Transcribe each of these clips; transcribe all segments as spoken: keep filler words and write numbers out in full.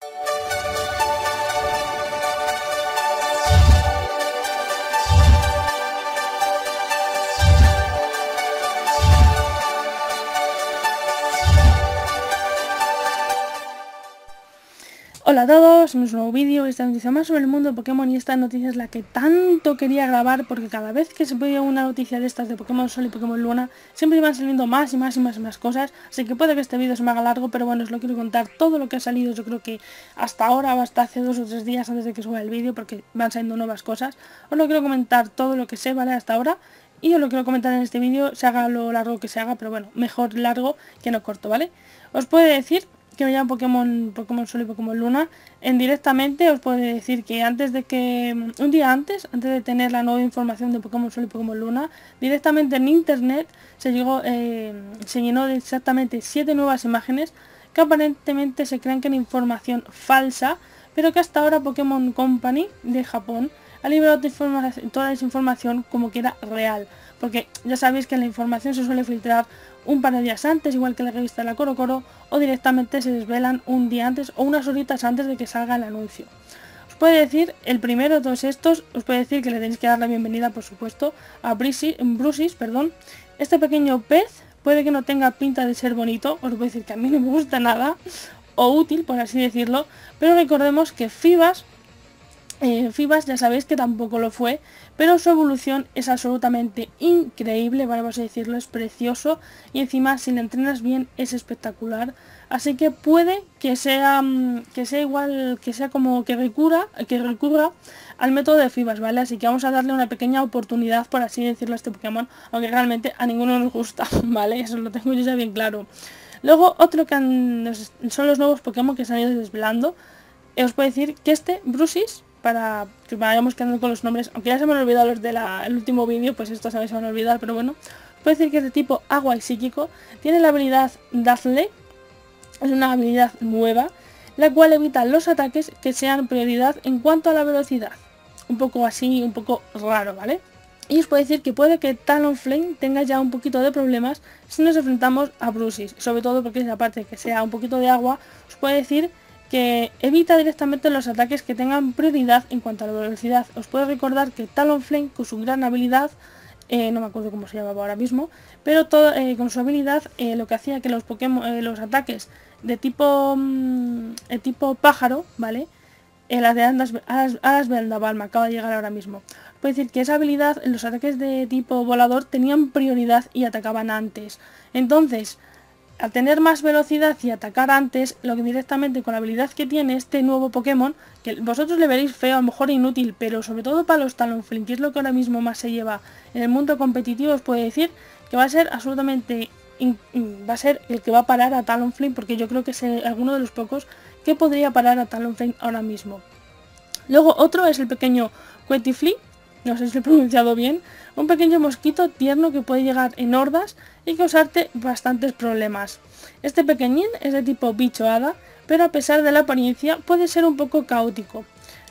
Hola a todos, es un nuevo vídeo, esta noticia más sobre el mundo de Pokémon y esta noticia es la que tanto quería grabar porque cada vez que se podía una noticia de estas de Pokémon Sol y Pokémon Luna siempre iban saliendo más y más y más y más cosas, así que puede que este vídeo se me haga largo, pero bueno, os lo quiero contar todo lo que ha salido, yo creo que hasta ahora o hasta hace dos o tres días antes de que suba el vídeo porque van saliendo nuevas cosas, os lo quiero comentar todo lo que sé, ¿vale? Hasta ahora. Y os lo quiero comentar en este vídeo, se haga lo largo que se haga, pero bueno, mejor largo que no corto, ¿vale? Os puedo decir que me llaman Pokémon, Pokémon Sol y Pokémon Luna. En directamente os puedo decir que antes de que, un día antes, antes de tener la nueva información de Pokémon Sol y Pokémon Luna, directamente en internet se llegó, eh, se llenó de exactamente siete nuevas imágenes que aparentemente se creen que eran información falsa, pero que hasta ahora Pokémon Company de Japón ha liberado toda esa información como que era real, porque ya sabéis que la información se suele filtrar un par de días antes, igual que la revista de la Coro Coro, o directamente se desvelan un día antes o unas horitas antes de que salga el anuncio. Os puede decir, el primero de todos estos, os puede decir que le tenéis que dar la bienvenida, por supuesto, a Brusis, perdón. Este pequeño pez puede que no tenga pinta de ser bonito, os puedo decir que a mí no me gusta nada, o útil, por así decirlo, pero recordemos que Fibas, Eh, Fibas ya sabéis que tampoco lo fue, pero su evolución es absolutamente increíble, ¿vale? Vamos a decirlo, es precioso y encima si le entrenas bien es espectacular, así que puede que sea que sea igual, que sea como que recurra, que recurra al método de Fibas, ¿vale? Así que vamos a darle una pequeña oportunidad, por así decirlo, a este Pokémon, aunque realmente a ninguno nos gusta, ¿vale? Eso lo tengo yo ya bien claro. Luego otro que han, son los nuevos Pokémon que se han ido desvelando. Eh, os puedo decir que este Brusis, para que vayamos quedando con los nombres, aunque ya se me han olvidado los del último vídeo, pues estos también se van a olvidar, pero bueno, puede decir que es de tipo agua y psíquico, tiene la habilidad Dazzle, es una habilidad nueva, la cual evita los ataques que sean prioridad en cuanto a la velocidad, un poco así, un poco raro, ¿vale? Y os puedo decir que puede que Talonflame tenga ya un poquito de problemas si nos enfrentamos a Brusis, sobre todo porque aparte de que sea un poquito de agua, os puedo decir que evita directamente los ataques que tengan prioridad en cuanto a la velocidad. Os puedo recordar que Talonflame, con su gran habilidad, eh, no me acuerdo cómo se llamaba ahora mismo, pero todo, eh, con su habilidad eh, lo que hacía que los Pokémon, eh, los ataques de tipo, mmm, de tipo pájaro, ¿vale? Eh, las de Alas, Alas, Alas Vendaval, me acaba de llegar ahora mismo. Puedo decir que esa habilidad, los ataques de tipo volador tenían prioridad y atacaban antes. Entonces, al tener más velocidad y atacar antes, lo que directamente con la habilidad que tiene este nuevo Pokémon, que vosotros le veréis feo, a lo mejor inútil, pero sobre todo para los Talonflame, que es lo que ahora mismo más se lleva en el mundo competitivo, os puedo decir que va a ser absolutamente, in, in, va a ser el que va a parar a Talonflame, porque yo creo que es el, alguno de los pocos que podría parar a Talonflame ahora mismo. Luego otro es el pequeño Quetifly, no sé si lo he pronunciado bien, un pequeño mosquito tierno que puede llegar en hordas y causarte bastantes problemas. Este pequeñín es de tipo bicho hada, pero a pesar de la apariencia puede ser un poco caótico.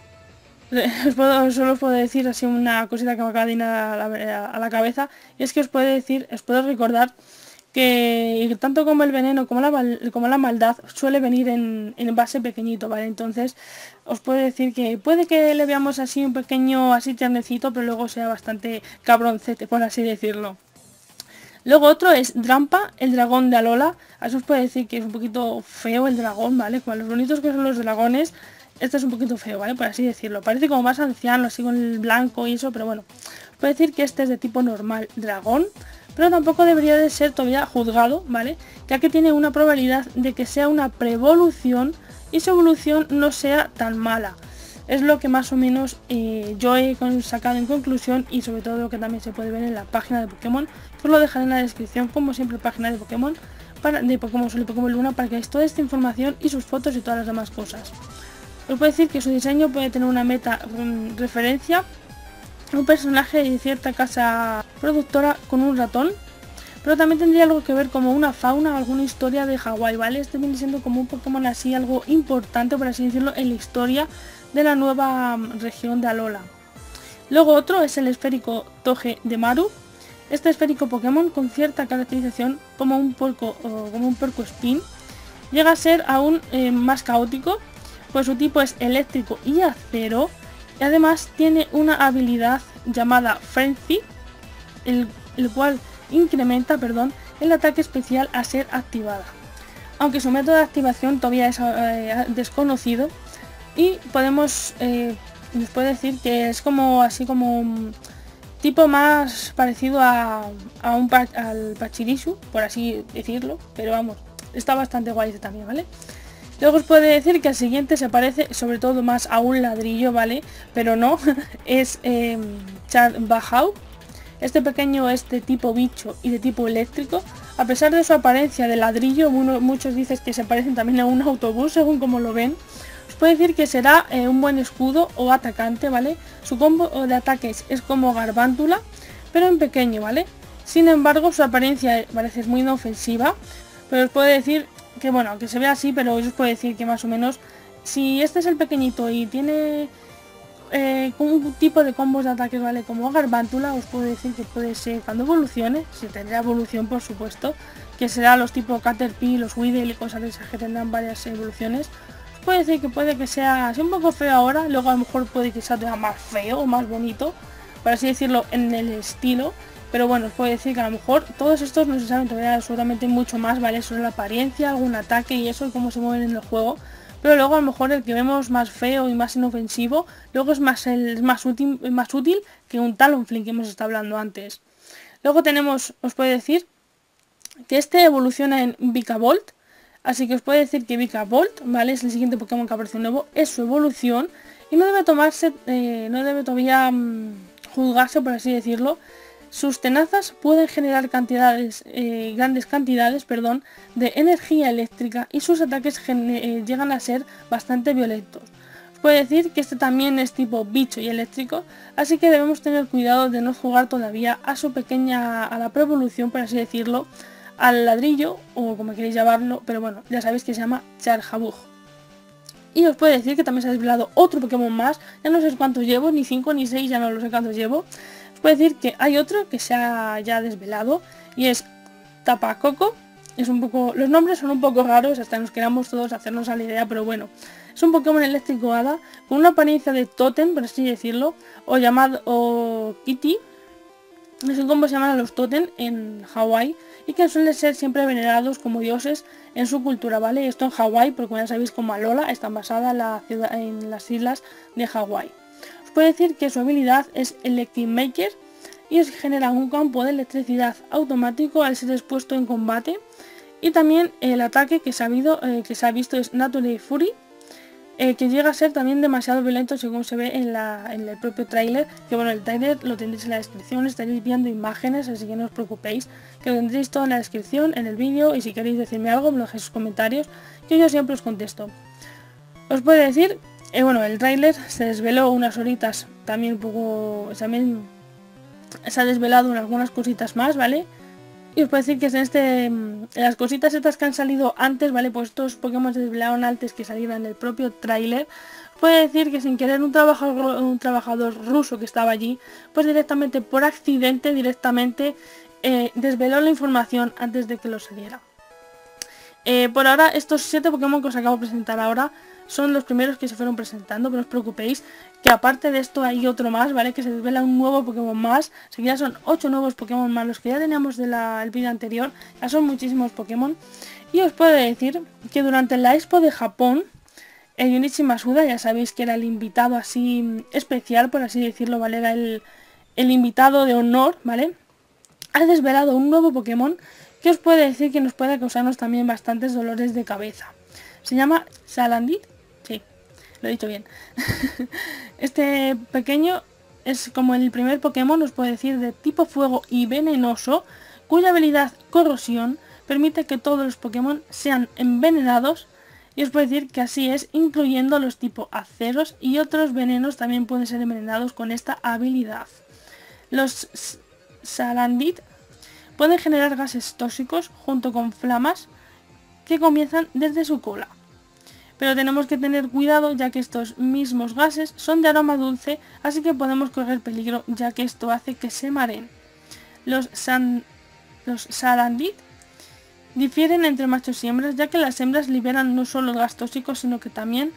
Os puedo, solo os puedo decir así una cosita que me acaba de ir a la, a la cabeza, y es que os puedo decir, os puedo recordar que tanto como el veneno como la, como la maldad suele venir en, en base pequeñito, ¿vale? Entonces os puedo decir que puede que le veamos así un pequeño así tiernecito, pero luego sea bastante cabroncete, por así decirlo. Luego otro es Drampa, el dragón de Alola. Eso os puedo decir que es un poquito feo el dragón, ¿vale? Con los bonitos que son los dragones, este es un poquito feo, ¿vale? Por así decirlo. Parece como más anciano, así con el blanco y eso, pero bueno. Os puedo decir que este es de tipo normal dragón, pero tampoco debería de ser todavía juzgado, ¿vale? Ya que tiene una probabilidad de que sea una preevolución y su evolución no sea tan mala. Es lo que más o menos eh, yo he sacado en conclusión y sobre todo lo que también se puede ver en la página de Pokémon, que os lo dejaré en la descripción, como siempre, página de Pokémon, para, de Pokémon Sol y Pokémon Luna, para que veáis toda esta información y sus fotos y todas las demás cosas. Os puedo decir que su diseño puede tener una meta um, referencia, un personaje de cierta casa productora con un ratón, pero también tendría algo que ver como una fauna o alguna historia de Hawái, ¿vale? Este viene siendo como un Pokémon así, algo importante, por así decirlo, en la historia de la nueva región de Alola. Luego otro es el esférico Toge de Maru. Este esférico Pokémon con cierta caracterización como un puerco o como un puerco espín llega a ser aún eh, más caótico, pues su tipo es eléctrico y acero, y además tiene una habilidad llamada Frenzy, el, el cual incrementa, perdón, el ataque especial a ser activada, aunque su método de activación todavía es eh, desconocido, y podemos, eh, nos puede decir que es como así como un tipo más parecido a, a un al Pachirisu, por así decirlo, pero vamos, está bastante guay este también, ¿vale? Luego os puede decir que el siguiente se parece sobre todo más a un ladrillo, ¿vale? Pero no, es eh, Charbahau. Este pequeño es de tipo bicho y de tipo eléctrico. A pesar de su apariencia de ladrillo, uno, muchos dicen que se parecen también a un autobús según como lo ven. Os puede decir que será eh, un buen escudo o atacante, ¿vale? Su combo de ataques es como Garvántula, pero en pequeño, ¿vale? Sin embargo, su apariencia parece muy inofensiva, pero os puede decir que, bueno, que se ve así, pero os puede decir que más o menos, si este es el pequeñito y tiene eh, un tipo de combos de ataques, ¿vale? Como Garvántula, os puedo decir que puede ser cuando evolucione, si tendrá evolución por supuesto, que será los tipo Caterpie, los Weedle y cosas de esas que tendrán varias evoluciones. Os puede decir que puede que sea así un poco feo ahora, luego a lo mejor puede que sea más feo o más bonito, por así decirlo, en el estilo. Pero bueno, os puedo decir que a lo mejor todos estos no se saben todavía absolutamente mucho más, ¿vale? Sobre la apariencia, algún ataque y eso, y cómo se mueven en el juego. Pero luego a lo mejor el que vemos más feo y más inofensivo, luego es más, el, más, útil, más útil que un Talonflame que hemos estado hablando antes. Luego tenemos, os puedo decir, que este evoluciona en Vikavolt. Así que os puedo decir que Vikavolt, ¿vale? Es el siguiente Pokémon que aparece nuevo, es su evolución. Y no debe tomarse, eh, no debe todavía mmm, juzgarse, por así decirlo. Sus tenazas pueden generar cantidades, eh, grandes cantidades perdón, de energía eléctrica y sus ataques eh, llegan a ser bastante violentos. Os puedo decir que este también es tipo bicho y eléctrico, así que debemos tener cuidado de no jugar todavía a su pequeña, a la pre-evolución, por así decirlo, al ladrillo, o como queréis llamarlo, pero bueno, ya sabéis que se llama Charjabug. Y os puedo decir que también se ha desvelado otro Pokémon más, ya no sé cuántos llevo, ni cinco ni seis, ya no lo sé cuántos llevo. Puedo decir que hay otro que se ha ya desvelado y es Tapacoco. Es un poco, los nombres son un poco raros, hasta nos queramos todos hacernos a la idea, pero bueno, es un Pokémon eléctrico hada con una apariencia de Totem, por así decirlo, o llamado o Kitty. No sé cómo se llaman a los Totem en Hawái y que suelen ser siempre venerados como dioses en su cultura, ¿vale? Esto en Hawái, porque como ya sabéis, como Alola está basada en, la ciudad, en las islas de Hawái. Puede decir que su habilidad es Electric Maker y os genera un campo de electricidad automático al ser expuesto en combate. Y también el ataque que se ha, habido, eh, que se ha visto es Natural Fury, eh, que llega a ser también demasiado violento según se ve en, la, en el propio tráiler. Que bueno, el tráiler lo tendréis en la descripción, estaréis viendo imágenes, así que no os preocupéis, que lo tendréis todo en la descripción, en el vídeo, y si queréis decirme algo me lo dejéis en sus comentarios, que yo siempre os contesto. Os puedo decir... Eh, bueno, el tráiler se desveló unas horitas, también un poco, también se ha desvelado en algunas cositas más, ¿vale? Y os puedo decir que en este, en las cositas estas que han salido antes, ¿vale? Pues estos Pokémon se desvelaron antes que salieran en el propio tráiler. Puede decir que sin querer un trabajador, un trabajador ruso que estaba allí, pues directamente por accidente, directamente eh, desveló la información antes de que lo saliera. Eh, por ahora, estos siete Pokémon que os acabo de presentar ahora son los primeros que se fueron presentando, pero no os preocupéis, que aparte de esto hay otro más, ¿vale? Que se desvela un nuevo Pokémon más, así que ya son ocho nuevos Pokémon más, los que ya teníamos del vídeo anterior, ya son muchísimos Pokémon. Y os puedo decir que durante la Expo de Japón, el Junichi Masuda, ya sabéis que era el invitado así especial, por así decirlo, ¿vale? Era el, el invitado de honor, ¿vale? Ha desvelado un nuevo Pokémon que os puede decir que nos puede causarnos también bastantes dolores de cabeza. Se llama Salandit. Sí, lo he dicho bien. Este pequeño es como el primer Pokémon, os puedo decir, de tipo fuego y venenoso, cuya habilidad corrosión permite que todos los Pokémon sean envenenados, y os puedo decir que así es, incluyendo los tipo aceros, y otros venenos también pueden ser envenenados con esta habilidad. Los Salandit pueden generar gases tóxicos junto con flamas que comienzan desde su cola. Pero tenemos que tener cuidado ya que estos mismos gases son de aroma dulce, así que podemos correr peligro ya que esto hace que se mareen. Los, san, los Salandit difieren entre machos y hembras ya que las hembras liberan no solo gas tóxico sino que también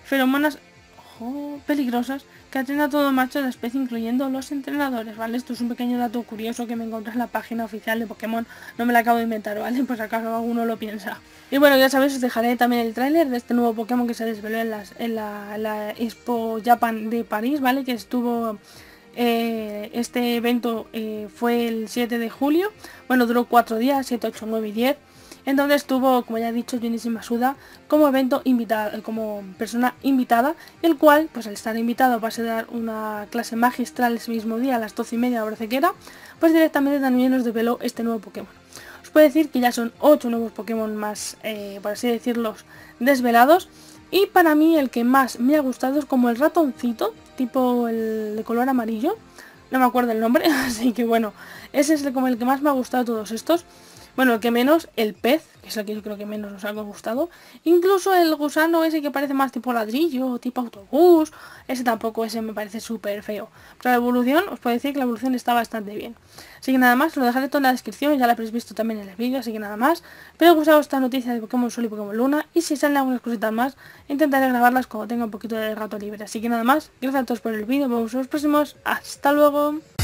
feromonas ojo, peligrosas que atraen a todo macho de la especie, incluyendo los entrenadores, ¿vale? Esto es un pequeño dato curioso que me encontré en la página oficial de Pokémon, no me la acabo de inventar, ¿vale? Pues acaso alguno lo piensa. Y bueno, ya sabéis, os dejaré también el tráiler de este nuevo Pokémon que se desveló en, las, en, la, en la Expo Japan de París, ¿vale? Que estuvo... Eh, este evento eh, fue el siete de julio, bueno, duró cuatro días, siete, ocho, nueve y diez. Entonces estuvo, como ya he dicho, Junichi Masuda como evento invitado, como persona invitada, el cual, pues al estar invitado va a dar una clase magistral ese mismo día a las doce y media, me parece que era, pues directamente también nos desveló este nuevo Pokémon. Os puedo decir que ya son ocho nuevos Pokémon más, eh, por así decirlo, desvelados. Y para mí el que más me ha gustado es como el ratoncito, tipo el de color amarillo. No me acuerdo el nombre, así que bueno, ese es el, como el que más me ha gustado de todos estos. Bueno, el que menos, el pez, que es el que yo creo que menos nos ha gustado. Incluso el gusano ese que parece más tipo ladrillo, tipo autobús. Ese tampoco, ese me parece súper feo. Pero la evolución, os puedo decir que la evolución está bastante bien. Así que nada más, lo dejaré todo en la descripción, ya lo habréis visto también en el vídeo, así que nada más. Espero que os haya gustado esta noticia de Pokémon Sol y Pokémon Luna. Y si salen algunas cositas más, intentaré grabarlas cuando tenga un poquito de rato libre. Así que nada más, gracias a todos por el vídeo, nos vemos en los próximos. Hasta luego.